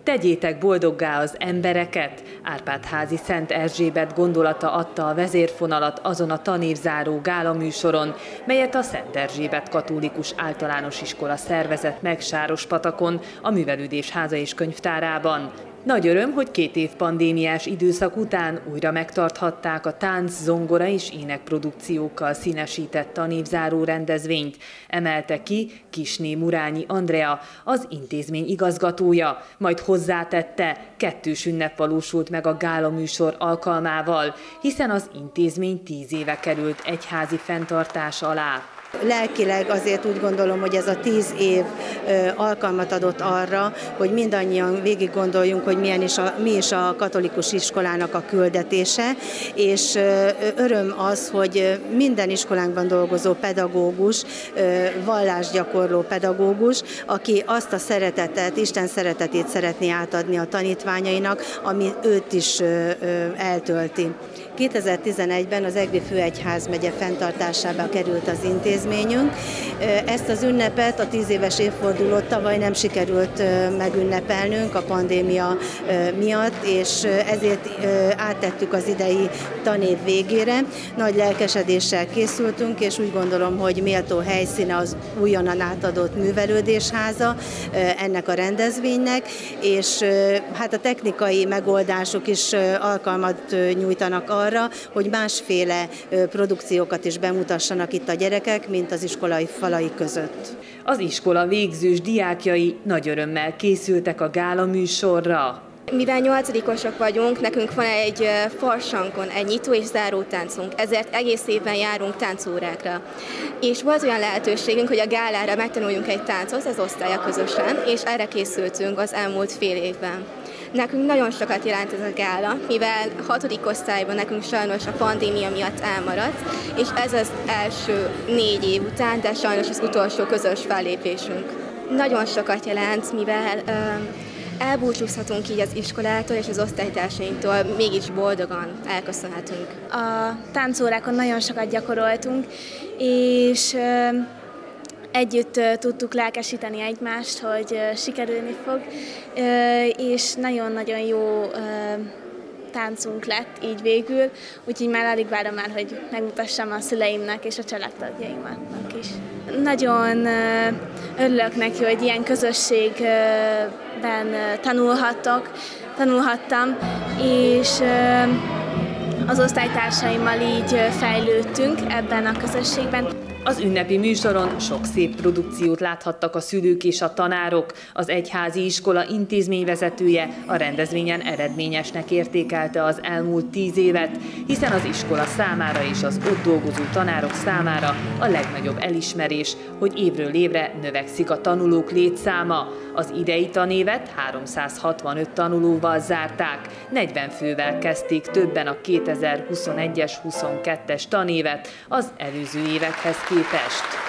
Tegyétek boldoggá az embereket! Árpád-házi Szent Erzsébet gondolata adta a vezérfonalat azon a tanévzáró gálaműsoron, melyet a Szent Erzsébet Katolikus Általános Iskola szervezett meg Sárospatakon, a Művelődés Háza és Könyvtárában. Nagy öröm, hogy 2 év pandémiás időszak után újra megtarthatták a tánc, zongora és énekprodukciókkal színesített tanévzáró rendezvényt, emelte ki Kissné Murányi Andrea, az intézmény igazgatója, majd hozzátette, 2 ünnep valósult meg a gálaműsor alkalmával, hiszen az intézmény 10 éve került egyházi fenntartás alá. Lelkileg azért úgy gondolom, hogy ez a 10 év alkalmat adott arra, hogy mindannyian végig gondoljunk, hogy mi is a katolikus iskolának a küldetése, és öröm az, hogy minden iskolánkban dolgozó pedagógus, vallásgyakorló pedagógus, aki azt a szeretetet, Isten szeretetét szeretné átadni a tanítványainak, ami őt is eltölti. 2011-ben az Egri Főegyházmegye fenntartásába került az intézményünk. Ezt az ünnepet, a 10 éves évfordulót tavaly nem sikerült megünnepelnünk a pandémia miatt, és ezért áttettük az idei tanév végére. Nagy lelkesedéssel készültünk, és úgy gondolom, hogy méltó helyszíne az újonnan átadott Művelődésháza ennek a rendezvénynek, és hát a technikai megoldások is alkalmat nyújtanak arra, hogy másféle produkciókat is bemutassanak itt a gyerekek, mint az iskolai falai között. Az iskola végzős diákjai nagy örömmel készültek a gálaműsorra. Mivel 8-osok vagyunk, nekünk van egy farsankon egy nyitó és záró táncunk, ezért egész évben járunk táncórákra. És volt olyan lehetőségünk, hogy a gálára megtanuljunk egy táncot az osztálya közösen, és erre készültünk az elmúlt fél évben. Nekünk nagyon sokat jelent ez a gála, mivel 6. osztályban nekünk sajnos a pandémia miatt elmaradt, és ez az első 4 év után, de sajnos az utolsó közös fellépésünk. Nagyon sokat jelent, mivel elbúcsúzhatunk így az iskolától és az osztálytársainktól, mégis boldogan elköszönhetünk. A táncórákon nagyon sokat gyakoroltunk, és együtt tudtuk lelkesíteni egymást, hogy sikerülni fog, és nagyon-nagyon jó táncunk lett így végül, úgyhogy már alig várom már, hogy megmutassam a szüleimnek és a családtagjaimnak is. Nagyon örülök neki, hogy ilyen közösségben tanulhattam, és az osztálytársaimmal így fejlődtünk ebben a közösségben. Az ünnepi műsoron sok szép produkciót láthattak a szülők és a tanárok. Az egyházi iskola intézményvezetője a rendezvényen eredményesnek értékelte az elmúlt 10 évet, hiszen az iskola számára és az ott dolgozó tanárok számára a legnagyobb elismerés, hogy évről évre növekszik a tanulók létszáma. Az idei tanévet 365 tanulóval zárták, 40 fővel kezdték többen a 2021-es, 22-es tanévet az előző évekhez képest.